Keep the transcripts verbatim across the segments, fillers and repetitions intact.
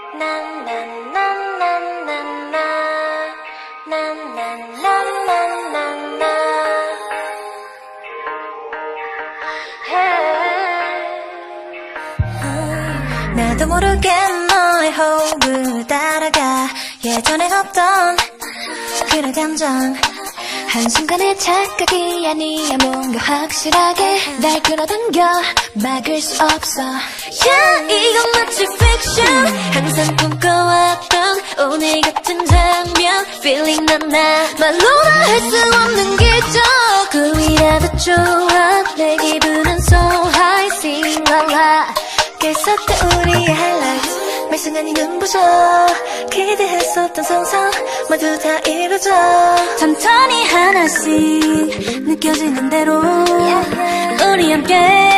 나도 모르게 너의 호흡을 따라가 예전에 없던 그런 감정 한순간의 착각이 아니야 뭔가 확실하게 날 끌어당겨 막을 수 없어 Yeah 이건 마치 fiction 항상 꿈꿔왔던 오늘 같은 장면 Feeling 난나 말로나 할 수 없는 기적 꿈이라도 좋아 내 기분은 so high Sing la la 깨었던 우리의 highlights 매 순간이 눈부셔 기대했었던 상상 모두 다 이루어져 천천히 하나씩 느껴지는 대로 우리 함께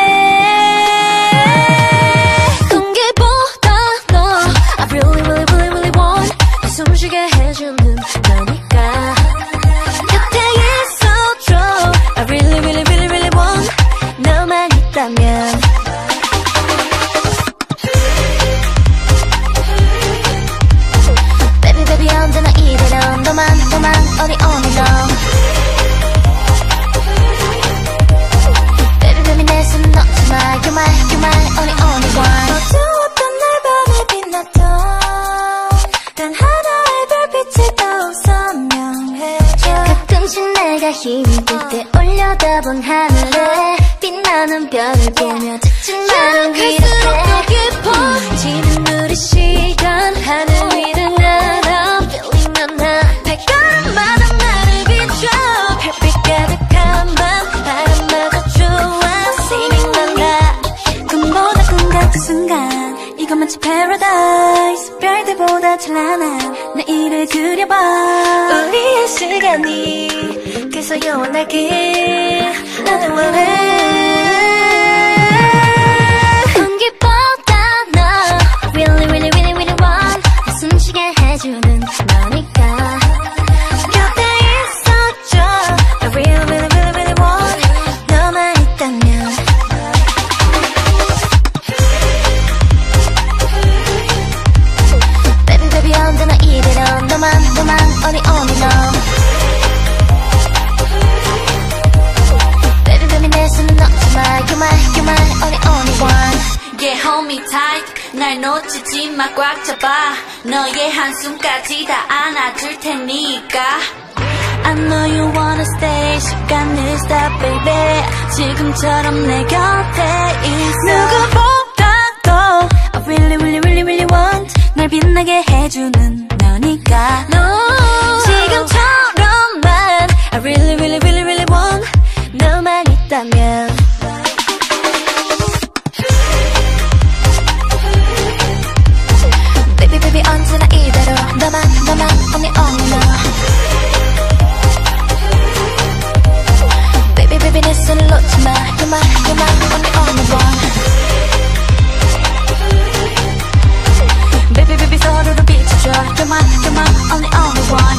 공기보다 너 I really really really really want 내 숨쉬게 해주는 너니까 곁에 있어줘 I really really really really want 너만 있다면 언제나 이대로 너만 너만 only only no Baby baby 내 손 놓지 마 You're my you're my only only one 어두웠던 날 밤에 빛났던 단 하나의 별빛이 더욱 선명해져 가끔씩 내가 힘이 들 때 올려다본 하늘에 빛나는 별을 보며 지친 마음 위로 갈수록 깊어지는 우리 시간 하늘 위를 날아 발걸음마다 나를 비춰 별빛 가득한 밤 바람마저 좋아 Singing la la 꿈보다 꿈 같은 순간 이건 마치 paradise 별들보다 찬란한 내일을 그려봐 우리의 시간이 계속 영원하길 나는 원해 공기보다 너 Really really really really want 내 숨쉬게 해주는 너니까 Only only know Baby baby 내 손은 놓지 마 You're my you're my only only one Yeah hold me tight 날 놓치지 마 꽉 잡아 너의 한숨까지 다 안아줄 테니까 I know you wanna stay 시간을 stop baby 지금처럼 내 곁에 있어 누구보다도 I really really really really want 날 빛나게 해주는 너니까 no. 지금처럼만 I really really really really want 너만 있다면 Baby baby 언제나 이대로 너만 너만 only only know Baby baby 내 손을 놓지 마 You're my you're my only only one Baby baby 서로를 비춰줘 You're my you're my only only one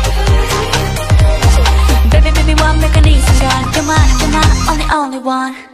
Baby baby 완벽한 이 순간 You're my you're my only only one